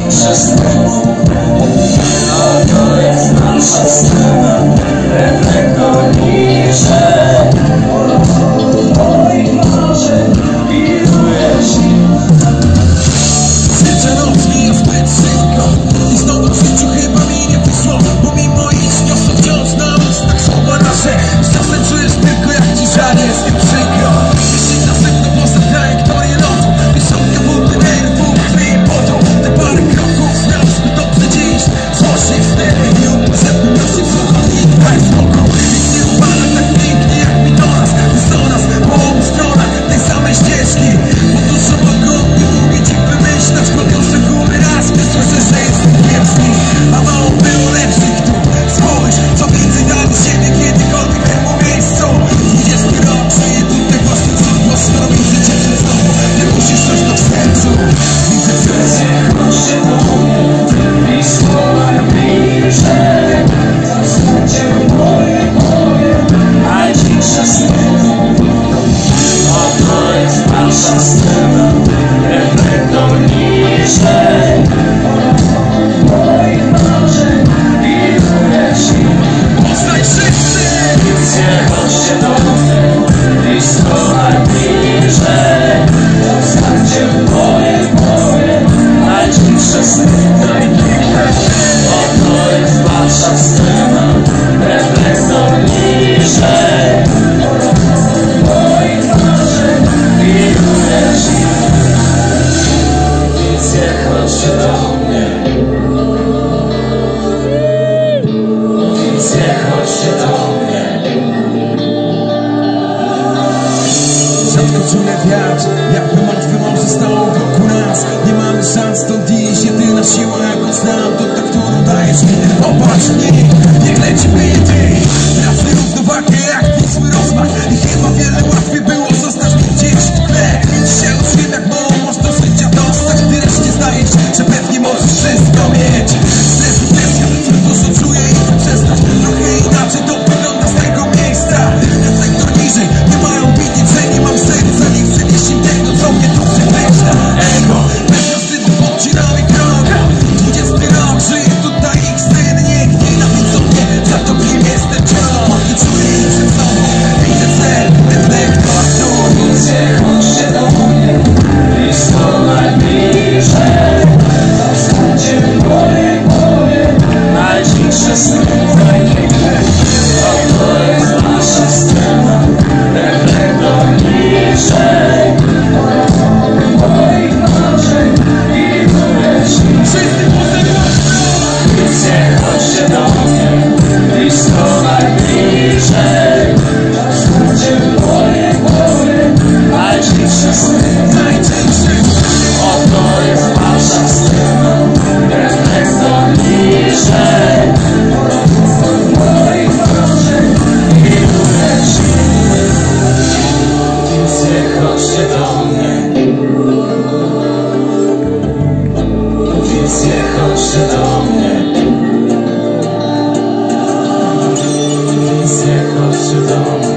scena. To jest nasza scena. Reflektor niżej. Moich marzeń wirujesz im. Zjeżdża noc, mija zbyt szybko i znowu w życiu chyba mi nie wyszło, bo mimo iż niosą wciąż na ustach słowa nasze. Czasem czujesz tylko jak ci żar jest tym przykro. Jeśli następną postać kto je lotu, mieszanka wody, nerwów, krwi i potu. Te parę kroków znam zbyt dobrze dziś. Złośnie wstępy i uprzedni naszych słuchawnik. Daj spokój, nikt nie upala tak pięknie jak mi do nas. Dystans po obu stronach tej samej ścieżki. Bo dużo mogą nie mówić i wymyślać. Kopią szczegóły raz, słyszę, że jestem kiepski. A mało było lepszych tu. Spójrz, co więcej dali siebie kiedykolwiek temu miejscu. 20 rok żyję tutaj własnym cudło. Skoro widzę cię przed sobą, nie musisz coś do w sercu. Widzę cię, Chodź się do mnie i słowa bliżej. Zostańcie w mojej głowie, najcisza scena. To jest nasza scena. Reflektor niżej. Moich marzeń wirujesz im. poznaj wszyscy. Chodźcie do mnie i słowa bliżej. Zostańcie w mojej głowie, najcisza scena. To jest wasza scena. Reflektor niżej. Moich marzeń wirujesz im. Wizje, chodźcie do mnie. Wizje, chodźcie do mnie. Rzadko czule wiatr, jakby martwy morze stało wokół nas. Nie mamy szans stąd iść, jedyna siła jaką znam to ta, którą dajesz mi. Popatrz mnie, niech leci ty. Tracę równowagę jak Wisły rozmach. I chyba wiele łatwiej było zostać mi gdzieś w tle. Dzisiaj już wiem jak mało można życia dostać. Gdy wreszcie zdajesz, że pewnie możesz wszystko mieć. Stresu tęsknię, że dużo czuję i chcę przestać. Trochę inaczej to wygląda z tego miejsca. Reflektor niżej, nie mają widzieć, że nie mam serca. Nie chcę nieść im tego, co mnie tu przemyśla. Ego, bez wstydu odcinał mi krok. 20 rok, żyję tutaj ich sceny. Niech nienawidzą mnie za to, kim jestem wciąż. Nie czuję ich przed sobą, widzę cel, reflektor tu. Wizje, chodźcie do mnie i słowa bliżej. Zostańcie w mojej głowie, najcisza scena. To jest nasza scena. Reflektor niżej. Moich marzeń wirujesz im. Wszyscy poza Wizje, chodźcie do mnie i słowa bliżej. Zostańcie w mojej głowie, najcisza scena. To jest wasza scena. Reflektor niżej. Moich marzeń wirujesz im. Wizje, chodźcie do mnie. Wizje, chodźcie do mnie. Wizje, chodźcie do mnie.